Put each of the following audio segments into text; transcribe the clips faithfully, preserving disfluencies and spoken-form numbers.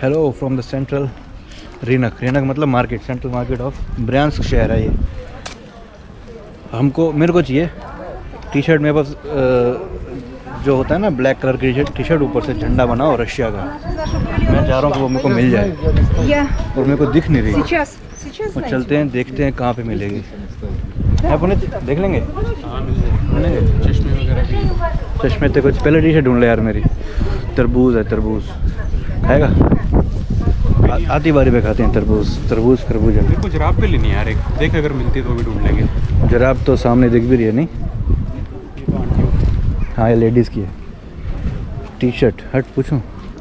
Hello from the central रीनक। रीनक मतलब market, central market of Bryansk शहर है ये। हमको मेरे को चाहिए टी शर्ट। मेरे पास जो होता है ना ब्लैक कलर की टी शर्ट, ऊपर से झंडा बना हो रशिया का। मैं चाह रहा हूँ कि वो मेरे को मिल जाए और मेरे को दिख नहीं रही। और चलते हैं देखते हैं कहाँ पे मिलेगी। है पुनीत, देख लेंगे? चश्मे वगैरह भी। चश्मे तो कुछ पहले टी शर्ट ढूंढ ले यार मेरी। तरबूज है, तरबूज खाएगा? आ, आती बारी पे खाते हैं तरबूज। तरबूज खरबूजा। मेरे को जराब पे लेनी यार एक, देख अगर मिलती तो भी ढूंढ लेंगे। जराब तो सामने दिख भी रही है नहीं? हाँ ये लेडीज़ की है। टी शर्ट हट पूछूं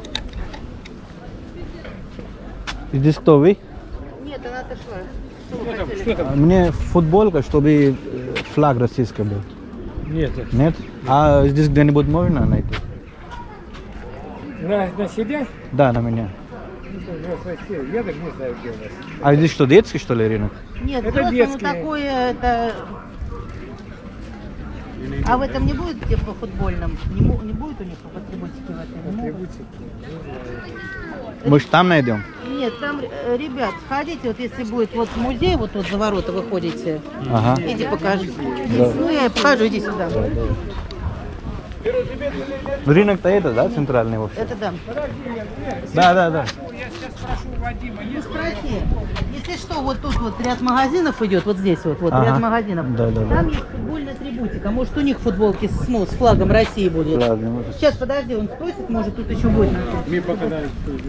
здесь что вы? Нет, она отошла. Мне футболка, чтобы флаг российский был. Нет. Нет? А здесь где-нибудь можно найти? На, на себя? Да, на меня. Я так не знаю, где у вас. А здесь что, детский что ли рынок? Нет, Это просто ну детские. такое, это... А в этом не будет, где по футбольным? Не, му- не будет у них по атрибутике в этом? Не могут? Может там найдем? Нет, там, э, ребят, сходите, вот если будет вот музей, вот тут за ворота выходите, Ага. иди покажи. Да. Ну, я покажу, иди сюда. Рынок-то это, да, центральный вообще? Это да. Да, да, да. Ну, спроси. Если что, вот тут вот ряд магазинов идет, вот здесь вот, вот Ага. ряд магазинов. Да, да, да. Там есть футбольная атрибутика. Может, у них футболки с, ну, с флагом России будет. Ладно, может. Сейчас, подожди, он спросит, может, тут еще будет. Мне показали.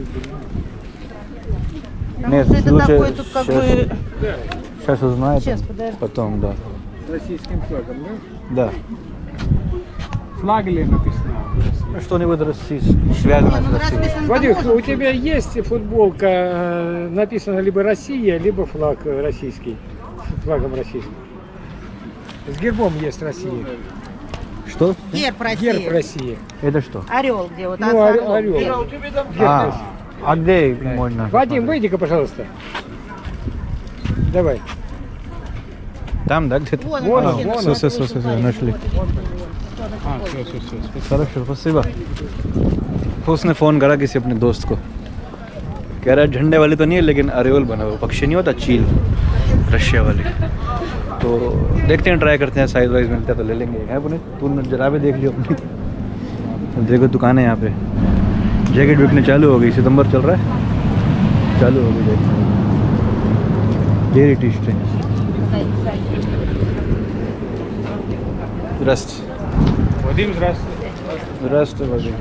Потому Нет, что это лучше такое тут как щас. бы... Сейчас узнаем. Сейчас, подожди. Потом, да. С российским флагом, да? Да. Флаг или написано? Ну, что-нибудь российское, связанное Не, с ну, Россией. расписан-то Вадик, может у быть. тебя есть футболка, э, написано либо Россия, либо флаг э, российский, с флагом российским. С гербом есть Россия. Что? Герб России. Герб России. Это что? Орел где вот. Ну, а, с орел. орлом. орел. Герб. Герб А, России. а где можно? Вадим, выйди-ка, пожалуйста. Давай. Там, да, где-то? Вон, Вон он, он, мужчина, вон Все, вот все, все, выше все, парень нашли. смотрит. А, все, все, все. Хорошо, спасибо। उसने फ़ोन करा किसी अपने दोस्त को, कह रहा है झंडे वाली तो नहीं है लेकिन अरेवल बना हुआ, पक्षी नहीं होता चील, रशिया वाली। तो देखते हैं, ट्राई करते हैं, साइज वाइज मिलता है तो ले लेंगे। है पुनीत, तूने जराबे देख लियो अपनी? देखो दुकान है यहाँ पे, जैकेट बिकने चालू हो गई। सितंबर चल रहा है, चालू हो गई जैकेट। Dairy T shirt Здравствуйте. Вадим, здравствуй. Здравствуйте, Вадим.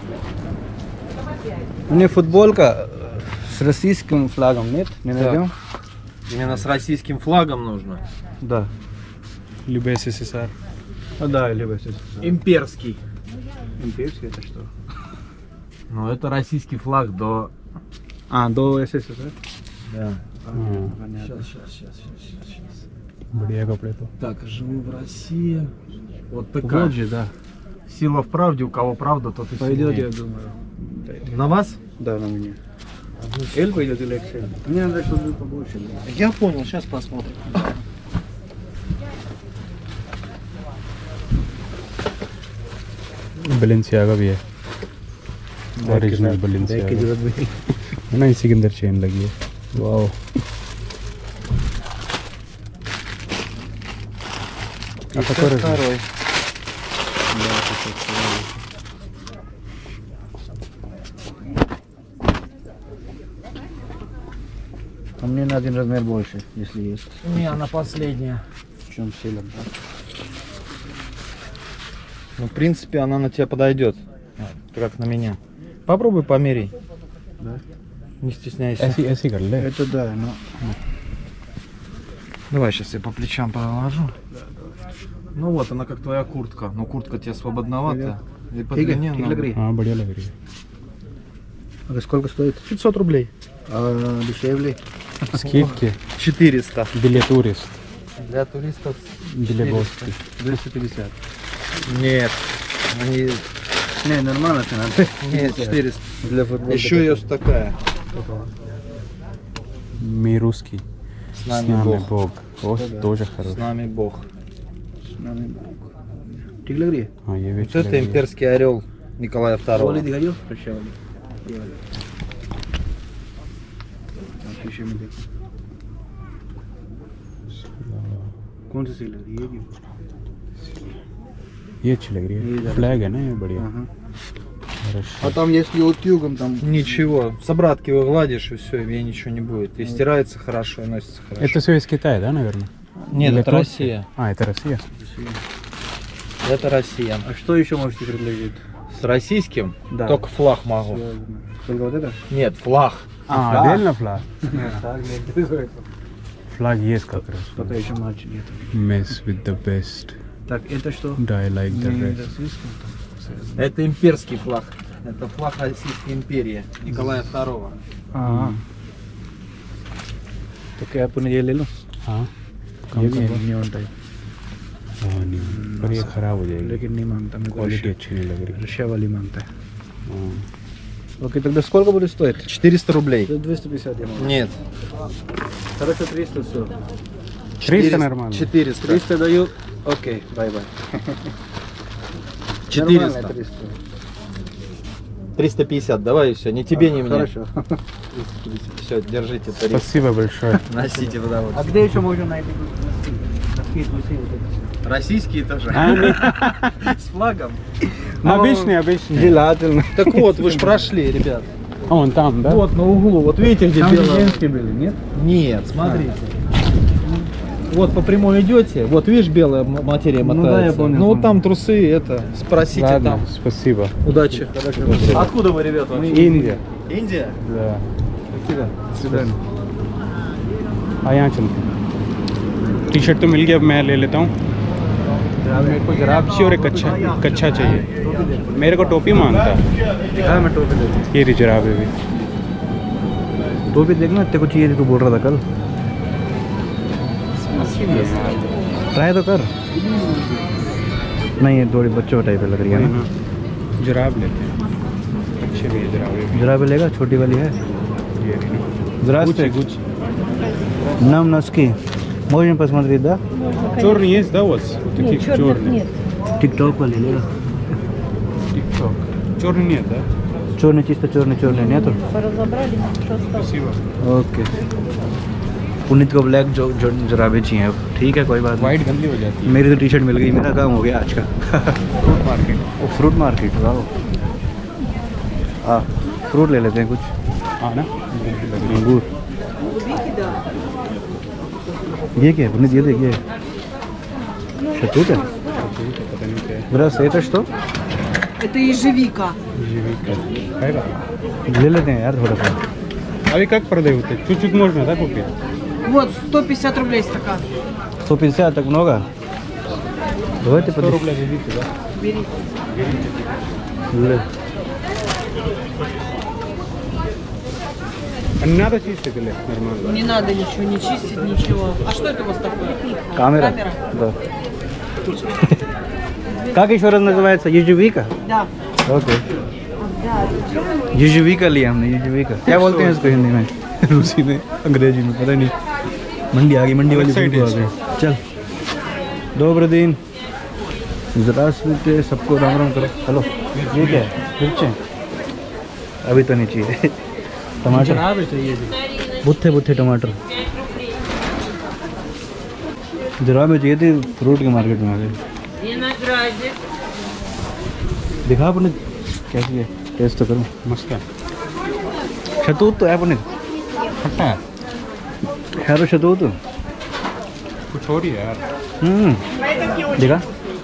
Мне футболка с российским флагом, нет? Не найдем? Именно с российским флагом нужно. Да. Либо СССР. Ну да, либо СССР. Имперский. Имперский это что? Ну, это российский флаг до... А, до СССР? Да. Понятно. Сейчас, сейчас, сейчас, сейчас, сейчас. बढ़िया कपड़े तो। Так, живу в России. Вот Вот такая. же, да. Сила в правде, у кого правда, тот и Пойдет, я сильнее. думаю. На вас? Да, на меня. L пойдет или икс эль? Мне надо, чтобы побольше было. Я понял, сейчас посмотрим. Balenciaga भी है। ओरिजिनल Balenciaga है ना, इसी के अंदर चेन लगी है। वाओ। А какой Второй. А мне на один размер больше, если есть. Не, она последняя. В чем сила? Ну, в принципе, она на тебя подойдет. Как на меня. Попробуй померяй. Да? Не стесняйся. ऐसी ऐसी कर ले। Это да, но... Давай сейчас я по плечам положу. Ну вот, она как твоя куртка. Но куртка тебе свободновата. И по Тига, длине тига надо- гри. हाँ बढ़िया लग रही है। А сколько стоит? пятьсот рублей. А дешевле? Скидки. четыреста. Билет турист. Для туристов. Билет гости. двести пятьдесят. Нет. Они... Не, нормально цена. Нет, четыреста. Для футбола. Еще есть такая. Мы русский. С С нами нами Бог. Бог. Вот Да-да. тоже С хороший. нами Бог. ठीक लग रही है? हाँ ये भी Вот это имперский орел Николая वाली второго. दिखाइयो? रशिया वाली। ये वाली। शीशे में देखो कौन सी सही लग रही है? ये ये अच्छी लग रही है, फ्लैग है ना ये बढ़िया। А там если утюгом там Ничего, с обратки его гладишь и все, ей ничего не будет. И стирается хорошо, и носится хорошо. Это все из Китая, да, наверное? Нет, Или это Турция? Россия. А, это Россия. Это Россия. А что еще можете предложить? С российским Да. только флаг могу. Только вот это? Нет, флаг. А, отдельно флаг? Флаг есть как раз. Пока еще матча нет. Mess with the best. Так, это что? Die like the Не rest. российском, там. Это имперский флаг. Это флаг Российской империи Николая второго. हाँ तो क्या अपन ये ले लो? हाँ ये भी है नियॉन टाइप, हाँ नहीं, पर ये खराब हो जाएगी, लेकिन नहीं मांगता मेरे को। क्वालिटी अच्छी नहीं लग रही। रशिया वाली मांगता है। हाँ। Окей, тогда сколько будет стоить? четыреста рублей. двести пятьдесят я могу. Нет. Хорошо, триста все. триста нормально. четыреста. триста даю. Окей, бай-бай. четыреста. триста. триста пятьдесят, давай и все. Не тебе, не мне. Хорошо. Все, держите тариф. Спасибо большое. Носите в А удовольствие. где еще можно найти носки? Носки, носки, вот это Российские тоже. А, нет. С флагом. Обычный, все. обычный. Желательно. Так вот, вы же прошли, ребят. А, вон там, да? Вот на углу, вот видите, где Там же белое? женские были, нет? Нет, смотрите. Вот по прямой идете, вот видишь, белая м- материя Ну да, мотается. я понял, Ну вот понял. там трусы, это, спросите Ладно, там. спасибо. Удачи. Спасибо. Откуда вы, ребята? вообще? Индия. Индия? Да. Спасибо. До свидания. हाँ यहाँ चलते हैं। टी शर्ट तो मिल गया, अब मैं ले लेता हूँ। मेरे को जराब चाहिए और एक कच्छा कच्छा चाहिए। मेरे को टोपी मांगता है। दिखा मैं टोपी दे दूँ। ये रही जराबें भी। टोपी देखना, तेरे को चाहिए थी, तू बोल रहा था कल। ट्राई तो कर। नहीं ये थोड़ी बच्चों टाइप लग रही है ना। जराब लेते हैं, अच्छे भी है जराबें भी। जरा भी लेगा, छोटी वाली है। ये रही ना। Здравствуйте. Нам носки. Можем посмотреть, да? Черный есть, да, у вас? Вот таких черных. Тикток वाली लेगा। Тик-ток. Черный нет, да? Черный чисто черный черный нету? Спасибо. ओके। पुनीत को ब्लैक जो जो जराबे चाहिए अब। ठीक है, कोई बात नहीं। वाइट गंदी हो जाती है। मेरी तो टी शर्ट मिल गई, मेरा काम हो गया आज का। Fruit market. वो फ्रूट मार्केट, वाह। हाँ, फ्रूट ले लेते हैं कुछ। हाँ ना, अंगूर। ये क्या है पुनीत, ये देखिए शतूत है। पता नहीं क्या है। Здравствуйте, это что? Это ежевика. Ежевика. Хайва. ले लेते हैं यार थोड़ा सा। अभी как продают? Чуть-чуть можно, да, купить? Вот, сто пятьдесят рублей стакан. сто пятьдесят так много? Давайте сто подожди. рублей берите, да? Берите. ले। А не надо чистить или нормально? Не надо ничего, не чистить, ничего. А что это у вас такое? Камера? Камера? Да. Как еще раз называется? Ежевика? Да. ओके। यूजुविका लिया हमने, यूजुविका क्या बोलते हैं इसको हिंदी में? रूसी में, अंग्रेजी में, पता नहीं। मंडी आ गई, मंडी वाली Side बिल्कुल आ is. गई। चल दोबर दिन ज़रा सबको राम राम करो। हेलो, ये क्या है? मिर्चें अभी तो नहीं चाहिए। टमाटर चाहिए बुत्थे बुत्थे टमाटर जरा में चाहिए थी। फ्रूट के मार्केट में आ गए। दिखा अपने कैसी है, टेस्ट तो करूँ। मस्त है। शतूत तो है अपने, खट्टा है, है तो शतूत। कुछ और ही है यार। हम्म दिखा।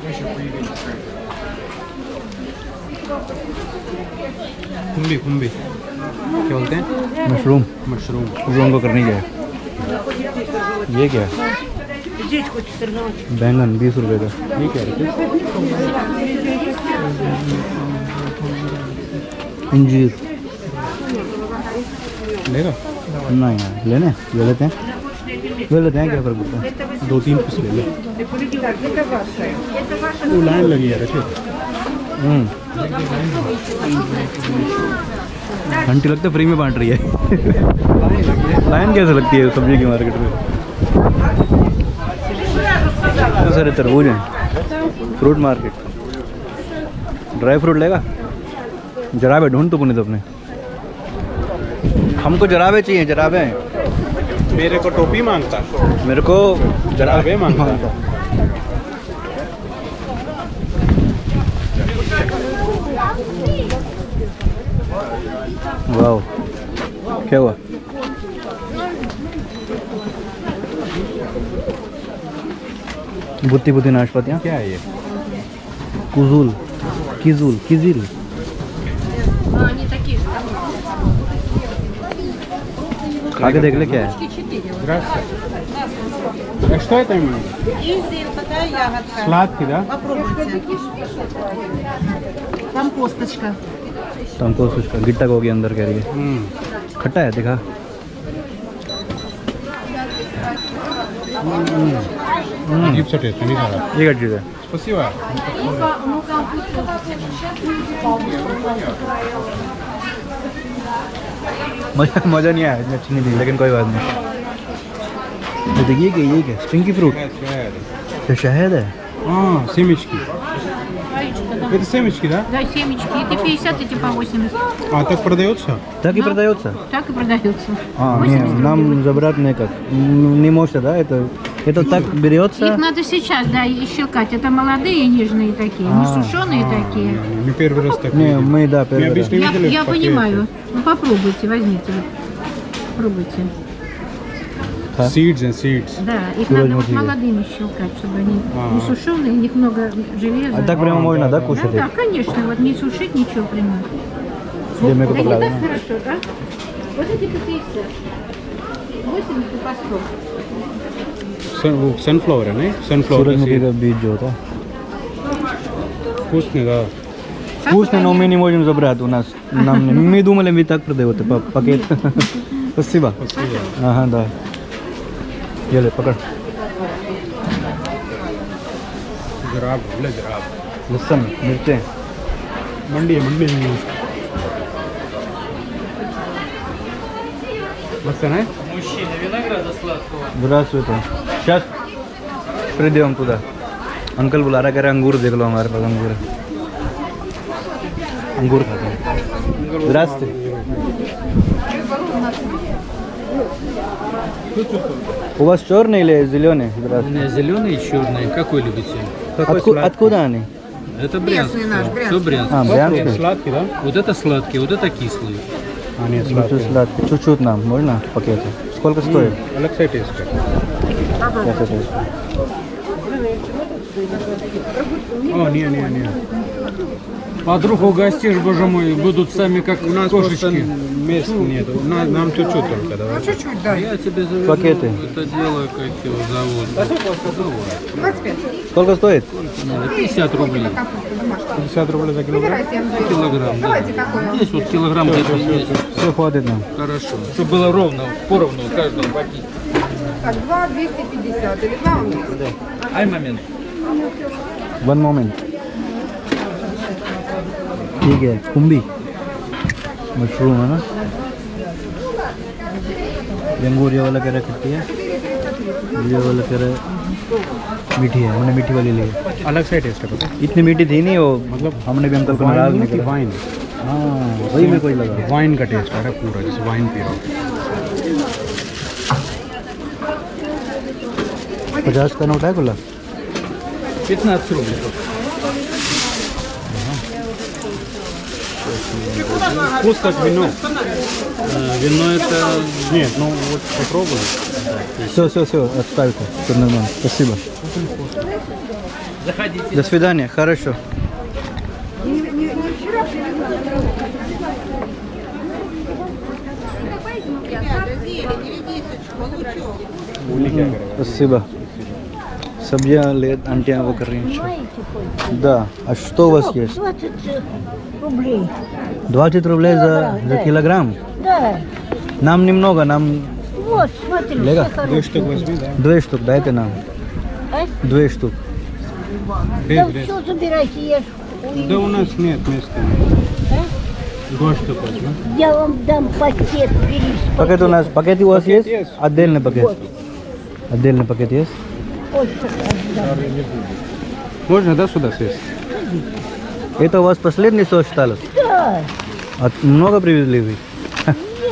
कुम्बी कुम्बी क्या बोलते हैं? मशरूम। मशरूम। मशरूम को करनी क्या है? ये क्या है? बैंगन बीस रुपए का। ये क्या है? इंजीर लेगा? नहीं यार, लेने ले लेते हैं, ले लेते हैं, क्या फर्क पड़ता है। दो तीन पीस ले लो। वो लाइन लगी है रखे। हम्म घंटी लगता है फ्री में बांट रही है। लाइन कैसे लगती है सब्जी की मार्केट में? इतने सारे तरबूज हैं। Fruit market. ड्राई फ्रूट लेगा? जरा बे ढूंढ तो पुनीत अपने। हमको जराबे चाहिए, जराबे। मेरे को टोपी मांगता, मेरे को जराबे मांगता। वाओ, क्या हुआ? बुत्ती बुत्ती नाशपातियाँ। क्या है ये? कुजुल, किजुल, किजिल। आगे देख ले क्या है। Здравствуйте. Что это именно? Изюм, такая ягодка. Сладкий, да? Попробуйте. Там косточка. तो हमको उसका गिट्टा को के अंदर कह रही है। हम्म। खट्टा है, देखा। अजीब सा टेस्ट नहीं खा रहा। ये क्या चीज़ है? Спасибо. मजा मज़ा नहीं आया, इतनी अच्छी नहीं थी, लेकिन कोई बात नहीं। ये देखिए कि ये क्या स्प्रिंगी फ्रूट, ये शहद है। А, семечки. Это семечки, да? Да, семечки. Эти пятьдесят, эти по восемьдесят. А так продается? Так и продается? Так и продается. А, не, восемьдесят нам рублей. забрать никак. М, Не можете, да? Это, это так берется? Их надо сейчас, да, и щелкать. Это молодые, нежные такие, не А, сушеные такие. Мы первый раз так Не, видим. мы, да, Мы первый раз. обычно Я, видели я в пакете. понимаю. Ну попробуйте, возьмите. Вот. Пробуйте. Да. Seeds and seeds. Да, их Сегодня надо вот вот видели. молодыми щелкать, чтобы они А. не сушеные, у них много железа. А так прямо можно, да, да, кушать? да, их? конечно, вот не сушить ничего прямо. Где мне Да не попадало, так да? хорошо, да? Вот эти по пятьдесят. восемьдесят по сто. Sun- Sunflower, не? Sunflower. सूरजमुखी seed. का बीज जो होता है। Вкусный, да. Вкусно, но мы не можем забрать у нас. Нам не- мы думали, мы так продают па- пакет. Спасибо. Спасибо. Ага, да. Еле, пока. Граб, бля, граб. लहसुन, मिर्चें। मंडी है, मंडी है। लहसुन है? Здравствуйте. Сейчас придем туда. अंकल बुला रहा, कह रहा अंगूर देख लो, हमारे पास अंगूर है। अंगूर खाते हैं। Здравствуйте. У вас черный или зеленый? Здравствуйте. Зеленый и черный. Какой любите? Отку- откуда они? Это Брянск. Все Брянск. А, брянский. Сладкий, да? Вот это сладкий, вот это кислый. А, нет, Чуть-чуть сладкий. сладкий. Чуть-чуть нам, можно в пакете? Сколько стоит? Алексей Тейска. Сейчас это есть. О, не, не, не. Подруг угостишь, боже мой, будут сами как У нас просто кошечки. мест нет. На- Нам чуть-чуть только, давай. Я тебе заверну Пакеты. это дело, как его зовут. Сколько стоит? Надо пятьдесят рублей. пятьдесят рублей за килограмм. Килограмм, да. Здесь вот килограмм где-то есть. Все хватит нам. Хорошо. Чтобы было ровно, поровну у каждого пакете. Так, два двести пятьдесят или два он есть? Ай, момент. One moment. ठीक है, कुंभी मशरूम है ना, अंगूर ये वाला कह रहा खट्टी है, ये वाला कह रहा मीठी है, हमने मीठी वाली ली है। अलग से टेस्ट है पता? इतनी मीठी थी नहीं वो, मतलब हमने भी अंकल को नाराज नहीं किया। वाइन। हाँ वही मेरे को ही लगा। वाइन का टेस्ट आ रहा है पूरा, जैसे वाइन पी रहा हूँ। पचास का नोट है खुला। пятнадцать рублей. Вкус как вино. А, вино это... Нет, ну вот попробуй. Все, все, все, отставьте, все нормально. Спасибо. Заходите. До свидания, хорошо. Спасибо. Сабья лет, антиа वो कर रही हैं। Да. А что у вас есть? двадцать рублей. двадцать рублей за, за килограмм? Да. Нам немного, нам Вот, смотри, Лего? все Две хорошее. штук возьми, да? две штук, дайте нам. А? Две штук. Да Без, без. все забирайте, я ж уеду. Да у нас нет места. Два штук возьми. Я вам дам пакет, бери. Пакет у нас, пакет у вас Пакет есть? есть. Отдельный пакет. Отдельный пакет есть? Ой, что отдам. Можно, да, сюда сесть? Это у вас последний сок осталось? Да. А много привезли вы?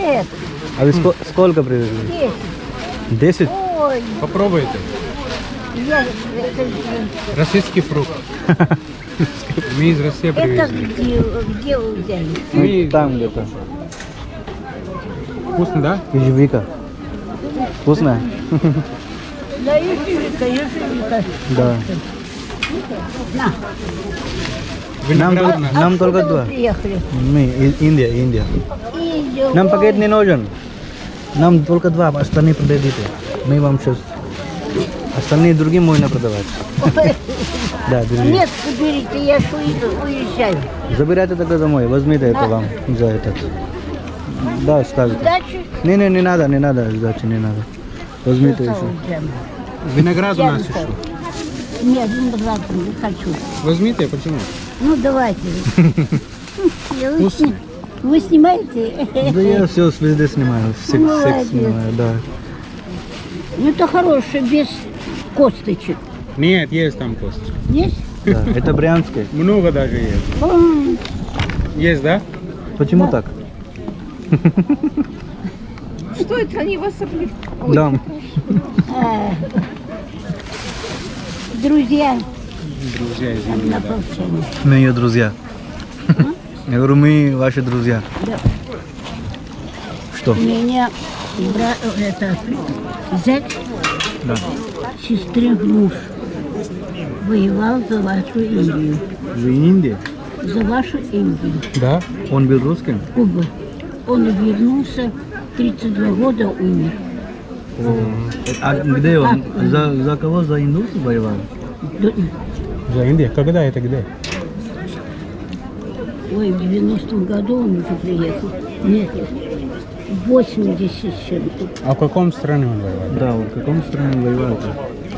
Нет, А вы ско- сколько привезли? десять. Десять? Ой, Попробуйте. я, это, же- Российский фрукт. Мы из России это привезли. где, где вы взяли? Ну, Мы- там где-то. Вкусно, да? Ежевика. Вкусная? Да, ежевика, ежевика. Да. На. Нам, Виноград тол- у нас. нам только Откуда вы два. приехали? Мы, из Индия, Индия. Индия. Нам Ой, пакет не нужен. Нам только два, остальные продадите. Мы вам сейчас... Остальные другим можно продавать. Да, держи. Нет, берите, я ж уйду- уезжаю. Забирайте тогда домой, возьмите это Да. вам за этот. Да, ставите. Удачи. Не, не, не надо, не надо, сдачи не надо. Возьмите еще. Джем. Виноград у нас Джем. еще. Нет, виноград не хочу. Возьмите, почему? Ну, давайте. Я вы, Вкусно. сни- вы снимаете? Да я все везде снимаю, всех, Молодец. всех снимаю, да. Ну, это хорошее, без косточек. Нет, есть там кость. Есть? Да, это брянское. Много даже есть. М, Есть, да? Почему так? Что это они вас облив... Да. а, Друзья, Друзья из Индии, да. однополчане. Мы ее друзья. Я говорю, мы ваши друзья. Да. Что? У меня бра... это, зять, Да. сестры муж, воевал за вашу Индию. Вы in Индии? За вашу Индию. Да? Он был русским? Куба. Он вернулся, тридцать два года умер. А где он? За, за кого? За индусов воевал? Да- За Индия. Когда это где? Ой, в девяностом году он уже приехал. Нет, в восемьдесят с чем-то. А в каком стране он воевал? Да, в каком стране воевал-то?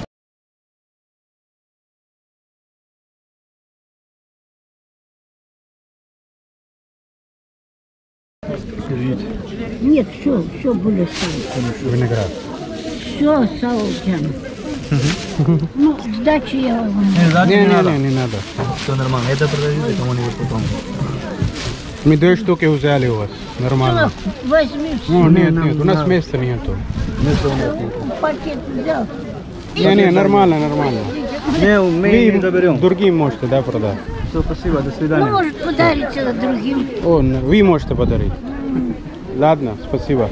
Нет, все, все были сало. Виноград. Все сало джем. Ну, сдачи я вам. Не, не, не, не надо. Все нормально. Это продадите кому-нибудь потом. Мы две штуки взяли у вас. Нормально. Всё, возьми все. Ну, нет, нам нет, у нас надо. места нету. Места у нас нет. Пакет взял. Не, не, нормально, нормально. Не, мы не доберем. Другим можете, да, продать. Все, спасибо, до Ну, свидания. может, подарите другим. О, вы можете подарить. Ладно, спасибо.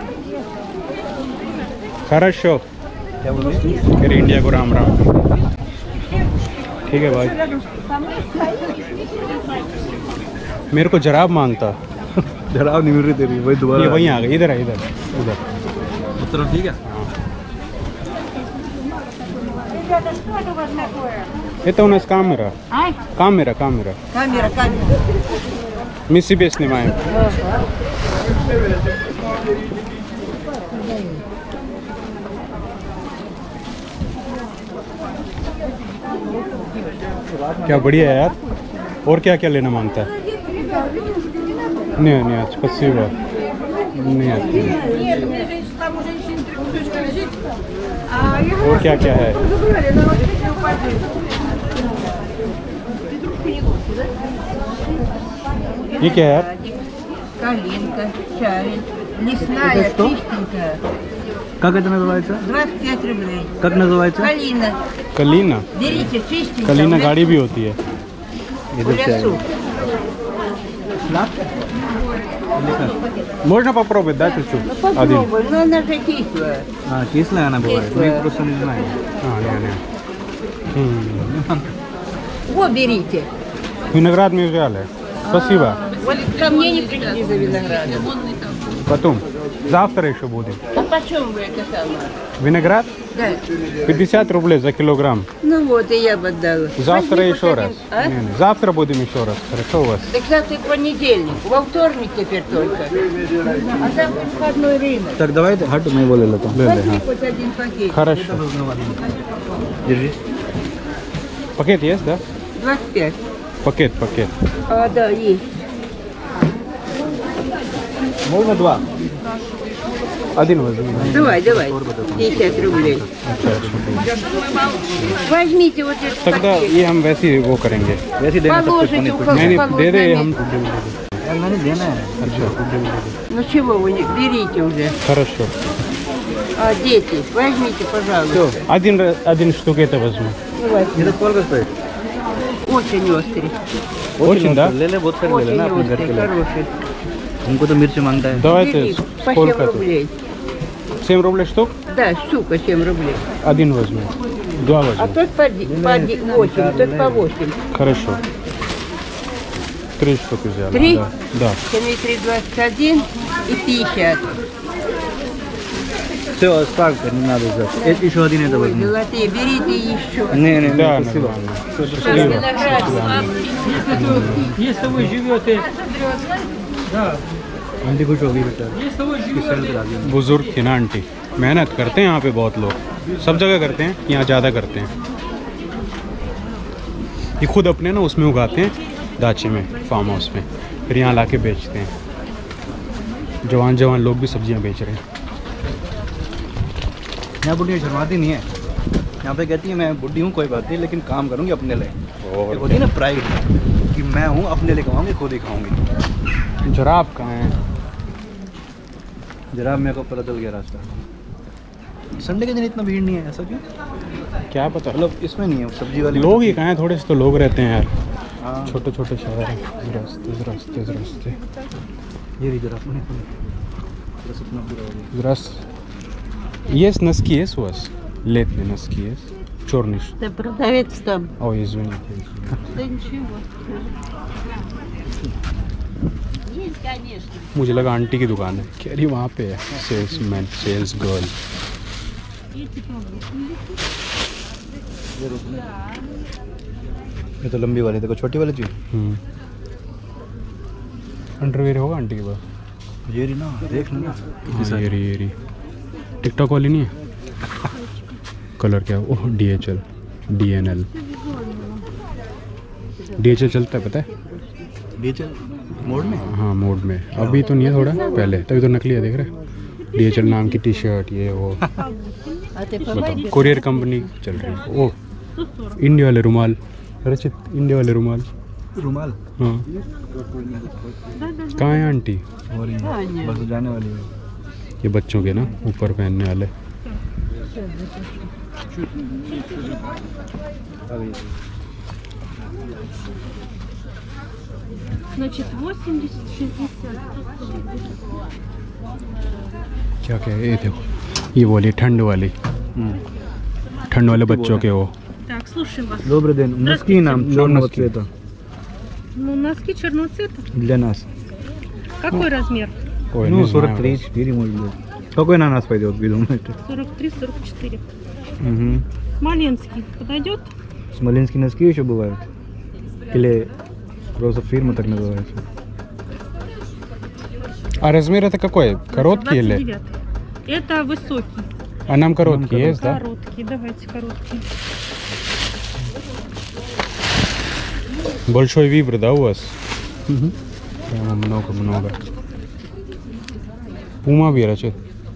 Хорошо. फिर इंडिया को राम राम ठीक है भाई मेरे को जराब मांगता जरा नहीं मिल रही तेरी वही दोबारा ये वहीं आ गई इधर है इधर इधर तरफ ठीक है это у нас камера Ай, камера камера Камера, камера. мы себе снимаем क्या बढ़िया है यार और क्या क्या लेना मांगता है नहीं नहीं спасибо нет और क्या क्या है ये क्या है यार Калинка, чай, лесная, Это что? чистенькая. как это называется двадцать пять рублей. как называется Калина. कलीना Берите чистенькая. कलीना в лесу- गाड़ी भी होती है В лесу. можно попробовать да чуть-чуть один Попробуй, но она же кислая. а кислая она бывает мы Кислая. просто не знаем а, не, не. М. Во, берите. виноград мы взяли спасибо Вот ко мне не пришли за виноградом. потом завтра еще будет А почем вы это самое? виноград Да. пятьдесят рублей за килограмм Ну вот, и я бы отдала. завтра Возьми еще хоть раз один, а? Не, не, завтра будем еще раз хорошо у вас Так завтра понедельник, во вторник теперь только. А завтра входной рынок. так давайте हट मैं बोले लेता हूँ ले ले Возьми हाँ хоть один пакет. хорошо держи пакет есть да двадцать пять. пакет пакет А, да, есть. можно два один возьми Давай, давай. пятьдесят рублей. Возьмите вот этот тогда пакет. ये हम वैसे ही वो करेंगे वैसे ही देना सब कुछ Положите पानी у पूरी। кого नहीं नहीं положено दे दे हम место. यार मैंने देना है। Ну чего вы не берите уже? Хорошо. А дети, возьмите, пожалуйста. Один, один штук это возьму. ये तो сколько стоит? Очень острый. Очень, да? ले ले बहुत सारे ले Очень लेना अपने घर के острый, लिए। хороший. उनको तो मिर्च मांगता है। Давайте Бери, по семь сколько тут? рублей. семь рублей штук? Да, штука семь рублей. Один возьму. Два А возьму. тот по ди- по ди- восемь, тот по восемь. Хорошо. Три штуки взяли. Три? Да. Да. семь и три, двадцать один и пятьдесят. Все, оставьте, не надо взять. Это еще один это Ой, возьму. золотые, берите еще. Не, не, Да, не, спасибо. нормально. Сейчас Счастливо. виноград сладкий. Если вы живете, आंटी खुश होगी बेटा। если вы इसकी सेल करा दी। बुजुर्ग थी ना आंटी, मेहनत करते हैं यहाँ पे बहुत लोग, सब जगह करते हैं, यहाँ ज़्यादा करते हैं। ये खुद अपने ना उसमें उगाते हैं, दाचे में, फार्म हाउस में, फिर यहाँ लाके बेचते हैं। जवान जवान लोग भी सब्जियाँ बेच रहे हैं। यहाँ बुढ़ियाँ शर्माती नहीं है। यहाँ पे कहती है मैं बुढ़ी हूँ कोई बात नहीं, लेकिन काम करूँगी अपने लिए। और एक होती है ना प्राइड कि मैं हूँ अपने लिए कमाऊँगी, खुद ही खाऊँगी। जरा आप कहाँ हैं? जरा मेरे को पता चल गया रास्ता। संडे के दिन इतना भीड़ नहीं है, ऐसा क्यों? क्या पता, मतलब इसमें नहीं है सब्जी वाली। लोग ही कहाँ हैं, थोड़े से तो लोग रहते हैं यार। हाँ छोटे छोटे शहर हैं, रास्ते रास्ते रास्ते ये रही जरा अपने बस इतना पूरा हो गया। Здравствуйте. Есть носки, есть у вас? Летние носки есть? Черный. ш- Да продавец там. Ой, извините. Да ничего. Есть, конечно. मुझे लगा आंटी की दुकान है, कह रही वहाँ पे है सेल्समैन, सेल्स गर्ल। ये तो लंबी वाली देखो, छोटी वाली चाहिए। अंडरवेयर होगा आंटी के पास? ये रही ना, देख लेना। हाँ, ये रही ये रही। टिकटॉक वाली नहीं है? कलर क्या है? Oh, D H L, D N L. D H L चलता है पता है? डीएचएल मोड में। हाँ, मोड में। अभी तो नहीं है, थोड़ा पहले, तभी तो नकली है, देख रहे? डी एच एल नाम की टी शर्ट, ये वो। बताओ, कोरियर कंपनी चल रही है। ओह, इंडिया वाले रुमाल, रचित इंडिया वाले रुमाल। रुमाल हाँ, कहाँ है आंटी? और ये बस जाने वाली है। ये बच्चों के ना ऊपर पहनने वाले। Значит, восемьдесят, шестьдесят. क्या क्या है? ये देखो, ये वाली ठंड वाली, ठंड वाले बच्चों के वो। Так, слушаем вас. Добрый день. Носки нам черного цвета Ну, носки черного цвета. для нас. Какой размер? Ой, Ну, не сорок знаю. три, четыре может быть. Какой на нас пойдет, вы думаете? сорок три, сорок четыре. Угу. Смоленский подойдет? Смоленские носки еще бывают? Или просто фирма так называется? А размер это какой? Короткий или? двадцать девятый. Это высокий. А нам короткий Нам есть, да? Короткий, давайте короткий. Большой вибр, да, у вас? Прямо много-много. Пума вырачит.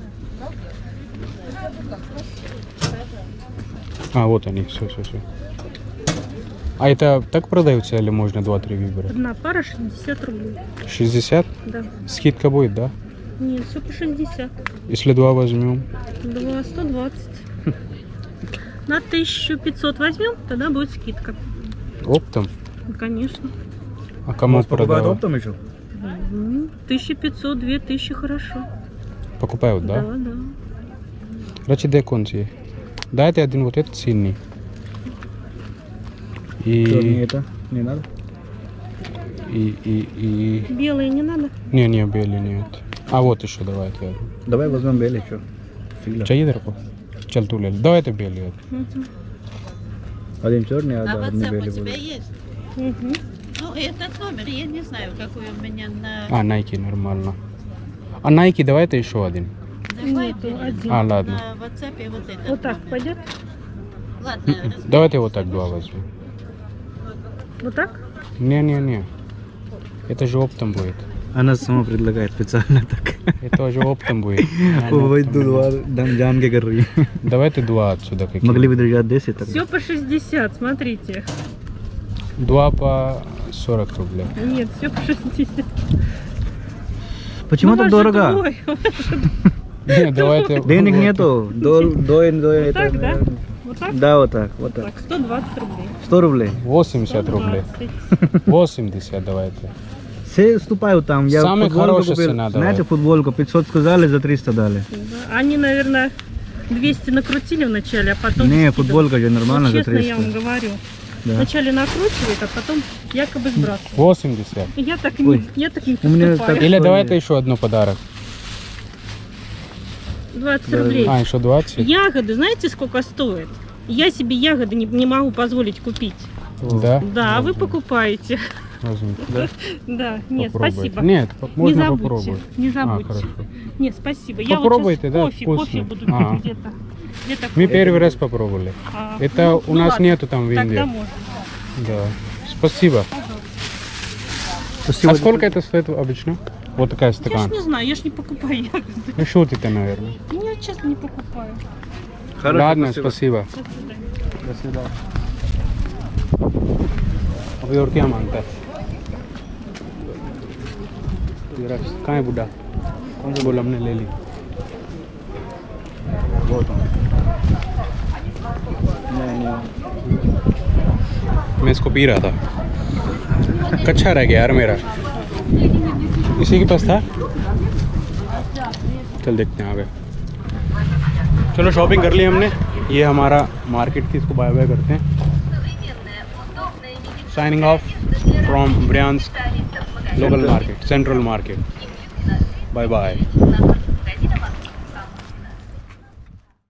А, вот они, все, все, все. А это так продаются или можно два-три вибра? Одна пара шестьдесят рублей. шестьдесят? Да. Скидка будет, да? Нет, все по шестьдесят. Если два возьмем? Два, сто двадцать. На тысячу пятьсот возьмем, тогда будет скидка. Оптом? Ну, конечно. А кому продавать? оптом еще? М, тысяча пятьсот, две тысячи хорошо. Покупают, да? Да, да. Рачи, де конці? Дайте один вот этот синий. И, Не это, не надо. и, и, и... Белые не надо? Не, не, белый нет. А вот еще давайте. Давай возьмем белый, что? Фигля. चाहिए तेरे को? चल तू ले ले. Давай это белый. Мгм. Один черный, а, А да, один WhatsApp белый у тебя будет. есть? Мгм. Ну, этот номер, я не знаю, какой у меня на... А, Nike нормально. А Nike давайте еще один. Нету, один. А, ладно. На WhatsApp вот этот. Вот так номер. пойдет? Ладно, раз- Давайте вот так два возьмем. Вот так? Не-не-не. Это же оптом будет. Она сама предлагает специально так. Это же оптом будет. वो भाई दूध दम जान के कर रही है. Давайте два отсюда какие. Могли бы держать десять так. Все по шестьдесят, смотрите. Два по сорок рублей. Нет, все по шестьдесят. Почему Ну, так у вас же дорого? двое. Нет, давайте... Денег нету. До, до, до Вот это, так, да? Вот так? Да, вот так, вот так. Так, сто двадцать рублей. сто рублей. восемьдесят рублей. двадцать. восемьдесят давайте. Все ступают там. Я Самая футболку хорошая купил. цена, Знаете, давай. футболку пятьсот сказали, за триста дали. Да. Они, наверное, двести накрутили вначале, а потом... Не, скидывают. футболка же нормально Вот за честно, я триста. вам говорю. Да. Вначале накручивает, а потом якобы сбрасывает. восемьдесят. И я так Ой. не, я так не У меня поступаю. так- Или Ой. давайте еще одну подарок. двадцать Да, рублей. А, еще двадцать? Ягоды, знаете, сколько стоят? Я себе ягоды не, не могу позволить купить. Да? Да, а вы покупаете. Возьмите, да? Да, нет, Попробуйте. спасибо. Нет, по- можно не забудьте, попробовать. не А, забудьте. хорошо. Нет, спасибо. Попробуйте, я да, вот сейчас кофе, кофе вкусно. буду А. пить где-то. Где-то Мы кофе. первый раз попробовали. А, Это ну, у ну нас ладно, нету там в Индии. Тогда можно. Да. Спасибо. Спасибо. А сколько это стоит обычно? Вот такая Я ж стакан. не знаю, я ж не покупаю ягоды. Ну шутите, наверное. Я честно не покупаю. Хорошо, Ладно, спасибо. спасибо. До свидания. До свидания. अभी और क्या मांगता है? जरा कहाँ है बुढ़ा? कौन सा बोला हमने ले ली? Вот он. Не, не. मैं इसको पी रहा था। कच्चा रह गया यार मेरा। इसी के पास था? चल देखते हैं आगे। चलो शॉपिंग कर ली हमने। ये हमारा मार्केट थी, इसको बाय बाय करते हैं। Signing off from Bryansk local market, central market. Bye bye.